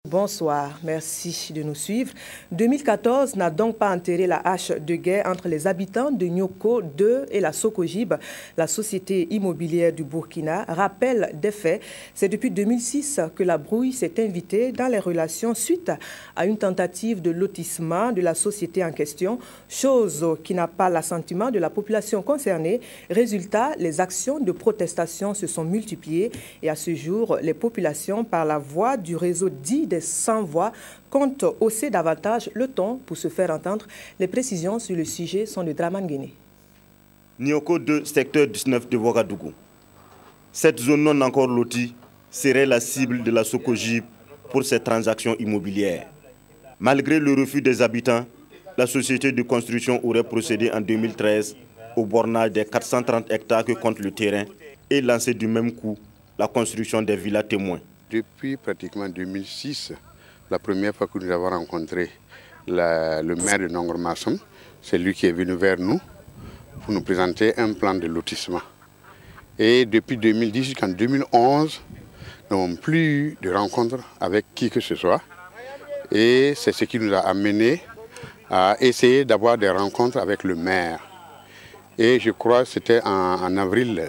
Bonsoir, merci de nous suivre. 2014 n'a donc pas enterré la hache de guerre entre les habitants de Nioko 2 et la Socogib. La société immobilière du Burkina rappelle des faits. C'est depuis 2006 que la brouille s'est invitée dans les relations suite à une tentative de lotissement de la société en question, chose qui n'a pas l'assentiment de la population concernée. Résultat, les actions de protestation se sont multipliées et à ce jour, les populations, par la voie du réseau dit des sans-voix, comptent hausser davantage le ton pour se faire entendre. Les précisions sur le sujet sont de Draman Guéné. Nioko 2, secteur 19 de Ouagadougou. Cette zone non encore lotie serait la cible de la Socogib pour ces transactions immobilières. Malgré le refus des habitants, la société de construction aurait procédé en 2013 au bornage des 430 hectares que compte le terrain et lancé du même coup la construction des villas témoins. Depuis pratiquement 2006, la première fois que nous avons rencontré le maire de Nongor-Massum, c'est lui qui est venu vers nous pour nous présenter un plan de lotissement. Et depuis 2010 jusqu'en 2011, nous n'avons plus eu de rencontre avec qui que ce soit. Et c'est ce qui nous a amené à essayer d'avoir des rencontres avec le maire. Et je crois que c'était en avril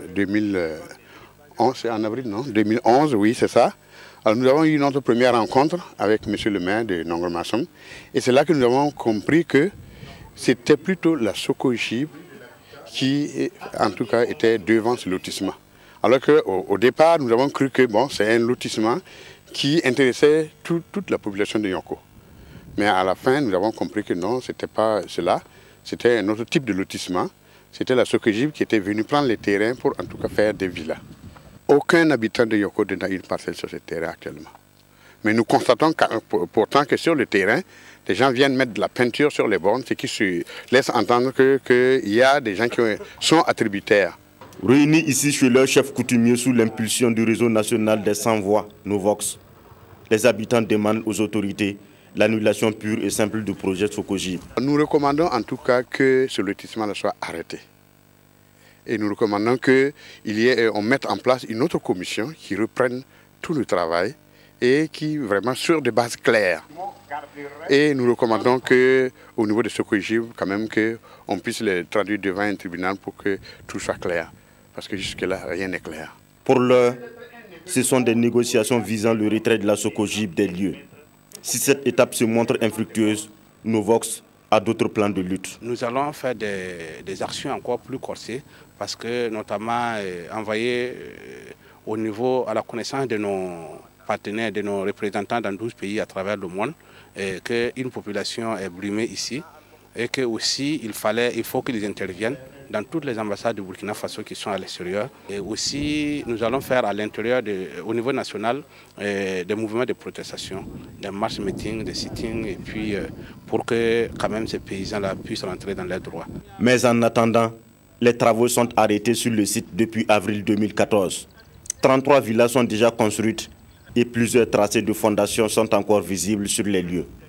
2011, c'est en avril, non 2011, oui, c'est ça. Alors nous avons eu notre première rencontre avec monsieur le maire de Nongor-Massum. Et c'est là que nous avons compris que c'était plutôt la Socogib qui, en tout cas, était devant ce lotissement. Alors qu'au départ, nous avons cru que bon, c'est un lotissement qui intéressait toute la population de Nioko. Mais à la fin, nous avons compris que non, ce n'était pas cela. C'était un autre type de lotissement. C'était la Socogib qui était venue prendre les terrains pour, en tout cas, faire des villas. Aucun habitant de Nioko n'a une parcelle sur ce terrain actuellement. Mais nous constatons pourtant que sur le terrain, les gens viennent mettre de la peinture sur les bornes, ce qui se laisse entendre qu'il y a des gens qui sont attributaires. Réunis ici chez leur chef coutumier sous l'impulsion du réseau national des sans-voix, Novox, les habitants demandent aux autorités l'annulation pure et simple du projet Socogib. Nous recommandons en tout cas que ce lotissement soit arrêté. Et nous recommandons qu'on mette en place une autre commission qui reprenne tout le travail et qui vraiment sur des bases claires. Et nous recommandons qu'au niveau de Socogib, quand même, qu'on puisse les traduire devant un tribunal pour que tout soit clair. Parce que jusque-là, rien n'est clair. Pour l'heure, ce sont des négociations visant le retrait de la Socogib des lieux. Si cette étape se montre infructueuse, Novox a d'autres plans de lutte. Nous allons faire des actions encore plus corsées parce que notamment envoyer au niveau, à la connaissance de nos partenaires, de nos représentants dans 12 pays à travers le monde, qu'une population est brimée ici et que aussi il faut qu'ils interviennent dans toutes les ambassades du Burkina Faso qui sont à l'extérieur. Et aussi, nous allons faire à l'intérieur, au niveau national, des mouvements de protestation, des marches, meetings, des sit-ins, et puis pour que quand même ces paysans-là puissent rentrer dans leurs droits. Mais en attendant, les travaux sont arrêtés sur le site depuis avril 2014. 33 villas sont déjà construites et plusieurs tracés de fondations sont encore visibles sur les lieux.